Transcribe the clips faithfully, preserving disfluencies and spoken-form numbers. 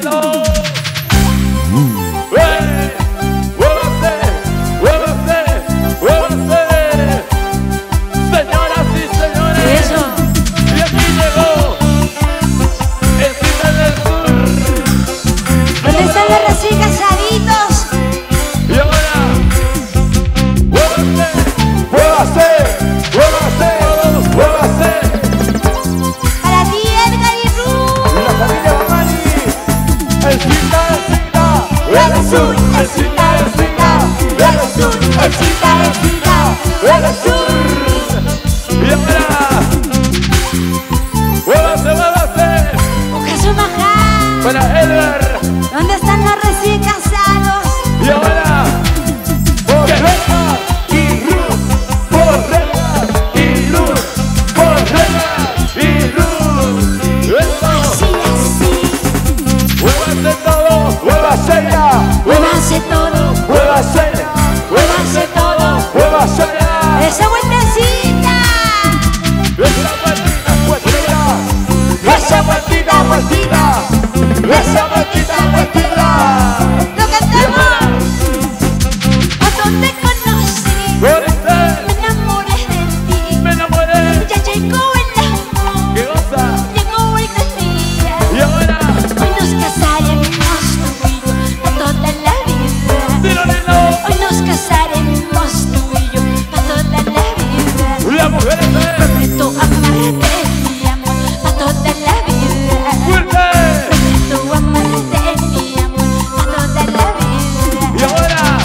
¿Dónde están los recién casados? Y ahora, por regla y luz, por regla y luz, por regla y luz. Así, así. Muévase todo, muévase ya, Muévase todo, muévase, muévase todo. muévase ya. Esa vueltecita, Esa vueltita, vueltita, esa vueltita, vueltita, esa vueltita, vueltita. lo cantamos. Cuando te conocí, Por usted me enamoré de ti. me enamoré. Ya llegó el amor, ¿Qué cosa? llegó el gran día. Y ahora, Hoy nos casaremos tú y yo para toda la vida. dilo, dilo. Hoy nos casaremos tú y yo para toda la vida. La mujer es Prometo amarte, mi amor, para toda la vida. fuerte. Prometo amarte, mi amor, para toda la vida. Y ahora,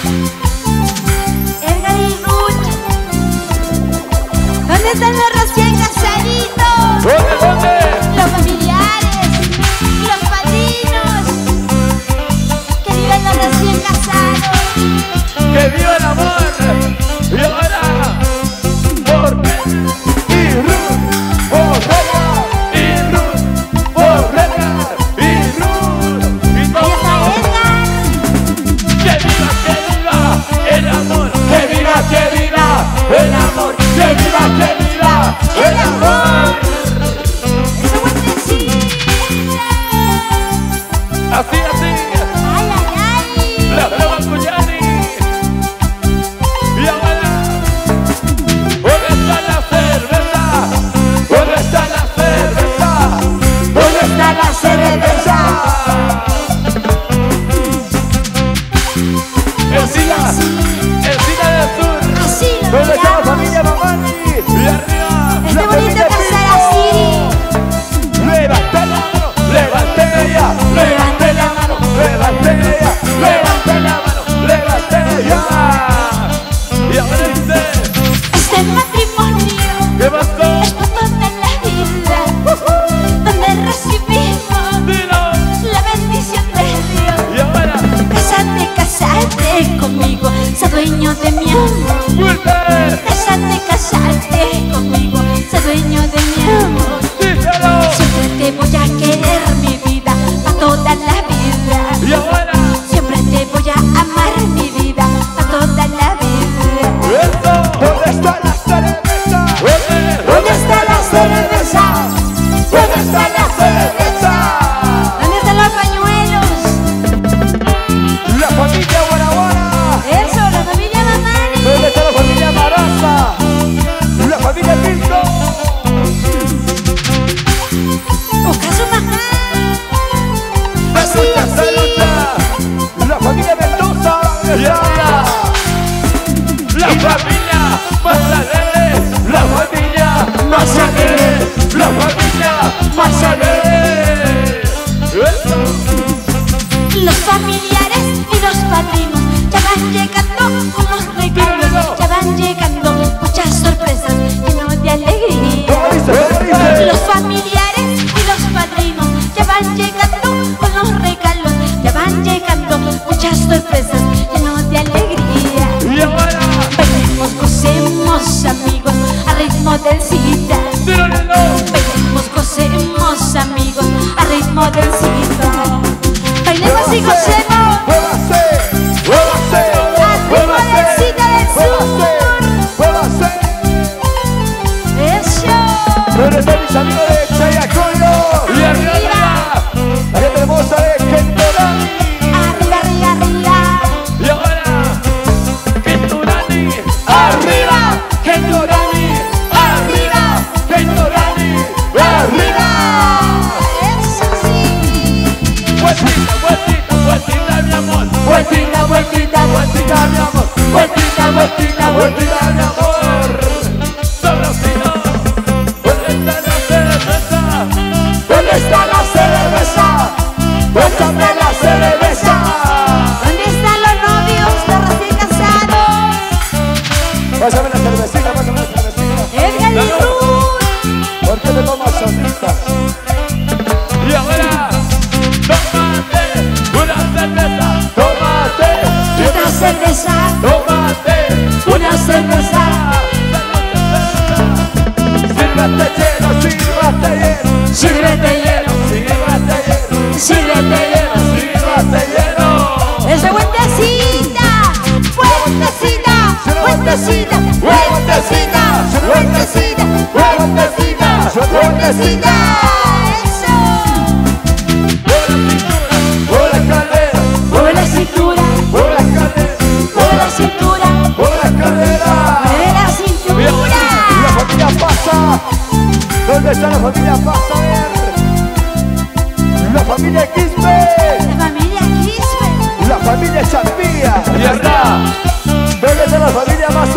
Edgar y Ruth, ¿dónde están los recién casaditos? ¿dónde, dónde? Los familiares, los padrinos, que viven los recién casados. ¡Que viva el amor! Y ahora, por y Ruth, por regla y Ruth, por regla y Ruth. Y Ahí todo. está Edgar. ¡Que viva, que viva el amor! ¡Que viva, que viva el amor! ¡Que viva, que viva el amor! Esa vueltecita. Así, así, Ay, ay, ay. la brava Cuyani. Y ahora, ¿dónde está la cerveza? ¿Dónde está la cerveza? ¿Dónde está la cerveza? Encina, encina del sur. Así lo ¿Dónde está la miramos. familia Mamani? Y arriba, Este la bonito familia casar así. Pinto. Levante la mano, levante ella, levante la mano, levante ella, levante la mano, levante ella. Y ahora dice, Este matrimonio ¿qué pasó? es por toda la vida, donde recibimos Dilo. la bendición de Dios. Y ahora, Cásate, cásate conmigo, sé dueño de mi amor. fuerte, Cásate, cásate conmigo, sé dueño de mi amor. díselo. Siempre te voy a querer, mi vida, a toda la vida. Y ahora, Siempre te voy a amar, mi vida, a toda la vida. eso. ¿Dónde está la cerveza? ¿Dónde? ¿Dónde está la cerveza? ¿Dónde está la cerveza? ¿Dónde están los pañuelos? La familia Guaraguara. Eso, la familia Mamani. ¿Dónde está la familia Maraza? La familia Pinto. Busca su mamá. Así, Saluda, así. saluda. La familia Mendoza. Y ahora, la familia más alegre. La familia más alegre. La familia más alegre. Eso. Los familiares y los padrinos ya van llegando con los regalos. Ya van llegando muchas sorpresas llenos de alegría. ¿Cómo dice? ¿Cómo dice? Los familiares y los padrinos ya van llegando con los regalos. Ya van llegando muchas sorpresas llenos de alegría. Y ahora, Bailemos, gocemos, amigos, al ritmo del cita. dilo, dilo. Bailemos, gocemos, amigos. Vueltita, vueltita, vueltita, mi amor. Vueltita, vueltita, Vueltita, mi amor. Vueltita, vueltita, vueltita, mi amor. Sabrosito. ¿Dónde está la cerveza? ¿Dónde está la cerveza? Pásame la cerveza. ¿Dónde están los novios, los recién casados? Pásame la cervecita, pásame la cervecita. Edgar y Ruth. ¿Por qué te tomas solita? Y ahora, tómate una cerveza. Tómate Una cerveza, Tómate una cerveza. Sírvete lleno, sírvete lleno. Sírvete lleno, Sírvete lleno. sírvete lleno. Sírvete lleno. Esa vueltecita, vueltecita, vueltecita, vueltecita, vueltecita, vueltecita, vueltecita. Eso. Por la cadera, Mueve la cintura, por la cadera, mueve la cintura, por la cadera. mueve la La cintura. familia pasa. ¿Dónde está la familia pasa? A ver. La familia Quispe. La familia Quispe. La familia Chapía. Y está. ¿Dónde está la familia más